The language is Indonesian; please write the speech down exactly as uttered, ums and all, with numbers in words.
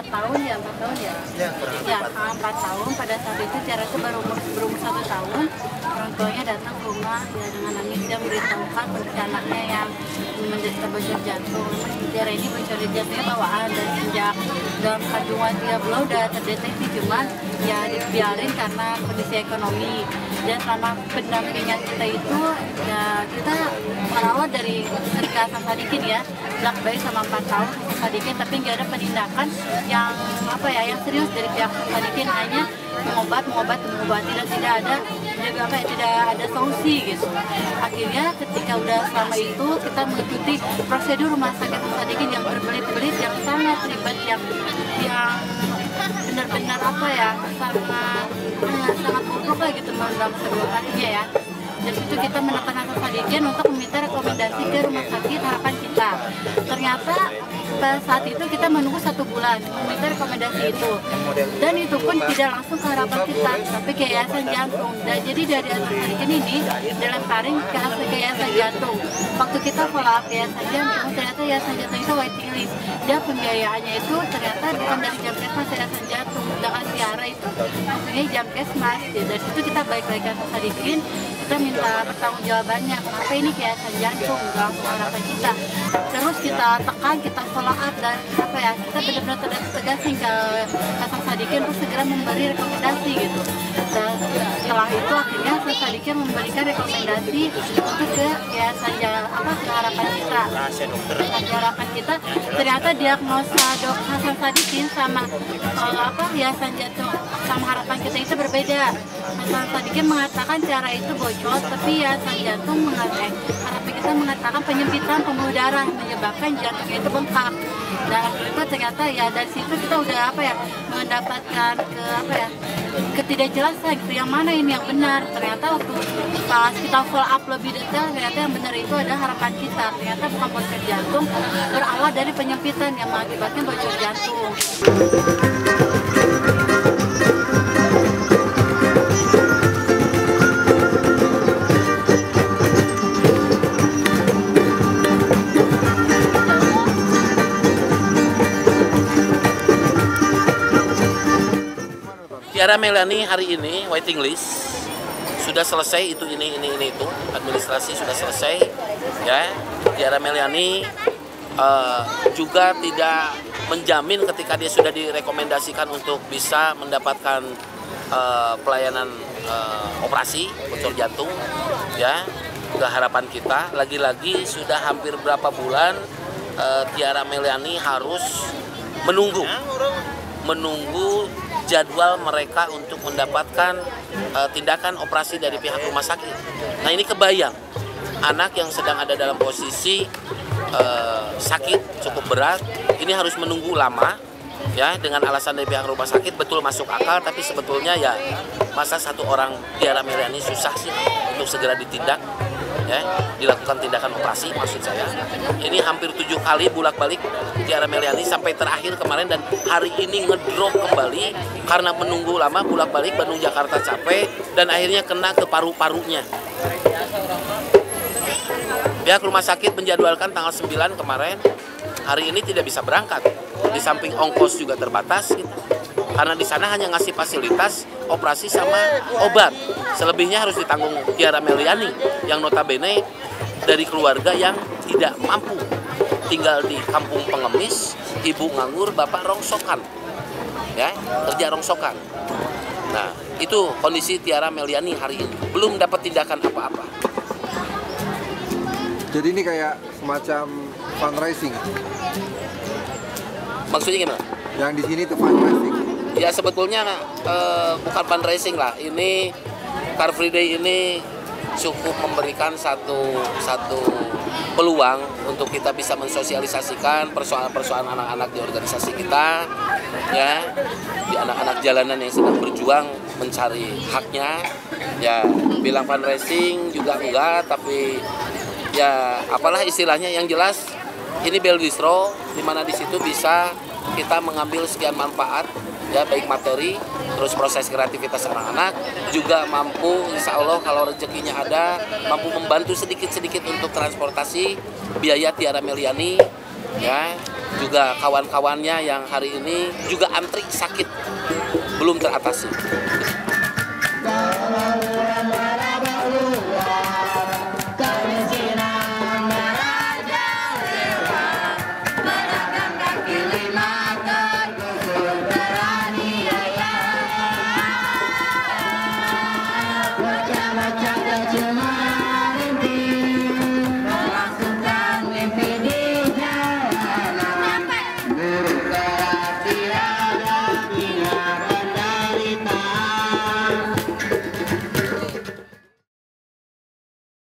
empat tahun ya empat tahun ya Ya, kurang ya lebih empat tahun. Pada saat itu Tiara itu baru umur berumur satu tahun, orang tuanya datang ke rumah ya dengan nangis, dia memberitahukan kondisi anaknya yang menderita bocor jantung. Tiara ini bocor jantungnya bawaan dan sejak dalam kandungan tiga bulan udah terdeteksi, cuman ya dibiarin karena kondisi ekonomi. Dan selama pendampingan kita itu ya kita merawat dari ketika Sadikin ya belak baik sama empat tahun Sadikin, tapi nggak ada penindakan yang apa ya yang serius dari pihak Sadikin, hanya mengobat mengobat mengobati dan tidak ada tidak apa ya, tidak ada solusi gitu. Akhirnya ketika udah selama itu kita mengikuti prosedur rumah sakit Sadikin yang berbelit-belit, yang sangat ribet, yang yang benar-benar apa ya sangat sangat buruk lah gitu dalam birokrasinya ya. Dari situ kita menekan Hasan Sadikin untuk meminta rekomendasi ke rumah sakit harapan kita. Ternyata pada saat itu kita menunggu satu bulan meminta rekomendasi itu, dan itu pun tidak langsung ke harapan kita, tapi ke yayasan jantung. Dan jadi dari Hasan Sadikin ini dilemparin ke hasil ke yayasan jantung. Waktu kita follow up ke yayasan jantung, ternyata yayasan jantung itu waiting list. Dia pembiayaannya itu ternyata bukan dari Jamkesmas yayasan jantung, dengan Tiara itu maksudnya Jamkesmas. Dari situ kita balik lagi ke Hasan Sadikin, kita minta pertanggungjawabannya kenapa ini ke yayasan jantung, langsung harapan kita. Terus kita tekan, kita follow up, dan apa ya kita benar-benar tegasin ke Hasan Sadikin untuk segera memberi rekomendasi gitu. Dan setelah itu akhirnya Hasan Sadikin memberikan rekomendasi untuk ke yayasan apa ke harapan kita. Nah, harapan kita ternyata diagnosa dok Hasan Sadikin sama uh, apa yayasan jantung sama harapan kita itu berbeda. Hasan Sadikin mengatakan cara itu bocor, tapi yayasan jantung mengatakan harapan kita mengatakan penyempitan pembuluh darah menyebabkan jantungnya itu bengkak. Dan itu ternyata ya dari situ kita udah apa ya mendapatkan ke apa ya ketidakjelasan gitu, yang mana ini yang benar. Ternyata waktu pas kita follow up lebih detail, ternyata yang benar itu ada harapan kita. Ternyata bukan bocor jantung, berawal dari penyempitan yang mengakibatkan bocor jantung. Tiara Melani hari ini waiting list sudah selesai, itu ini ini ini itu administrasi sudah selesai ya. Tiara Melani uh, juga tidak menjamin ketika dia sudah direkomendasikan untuk bisa mendapatkan uh, pelayanan uh, operasi bocor jantung ya. Ke harapan kita lagi-lagi sudah hampir berapa bulan uh, Tiara Melani harus menunggu menunggu jadwal mereka untuk mendapatkan uh, tindakan operasi dari pihak rumah sakit. Nah ini kebayang anak yang sedang ada dalam posisi uh, sakit cukup berat, ini harus menunggu lama ya, dengan alasan dari pihak rumah sakit betul masuk akal, tapi sebetulnya ya masa satu orang Tiara Melani susah sih untuk segera ditindak ya, dilakukan tindakan operasi maksud saya. Ini hampir tujuh kali bolak-balik Tiara Melani sampai terakhir kemarin, dan hari ini ngedrop kembali karena menunggu lama bolak-balik Bandung Jakarta capek dan akhirnya kena ke paru-parunya. Pihak rumah sakit menjadwalkan tanggal sembilan kemarin, hari ini tidak bisa berangkat. Di samping ongkos juga terbatas gitu. Karena di sana hanya ngasih fasilitas operasi sama obat. Selebihnya harus ditanggung Tiara Melani yang notabene dari keluarga yang tidak mampu, tinggal di kampung pengemis, ibu nganggur, bapak rongsokan, ya kerja rongsokan. Nah itu kondisi Tiara Melani hari ini, belum dapat tindakan apa-apa. Jadi ini kayak semacam fundraising. Maksudnya gimana? Yang di sini tuh fundraising. Ya sebetulnya eh, bukan fundraising lah. Ini Car Free Day ini cukup memberikan satu satu peluang untuk kita bisa mensosialisasikan persoalan-persoalan anak-anak di organisasi kita, ya, di anak-anak jalanan yang sedang berjuang mencari haknya. Ya, bilang fundraising juga enggak, tapi ya apalah istilahnya, yang jelas ini Bel Distro, di mana di situ bisa kita mengambil sekian manfaat, ya baik materi, terus proses kreativitas anak-anak, juga mampu insya Allah kalau rezekinya ada, mampu membantu sedikit-sedikit untuk transportasi biaya Tiara Melani, ya juga kawan-kawannya yang hari ini juga antri sakit belum teratasi.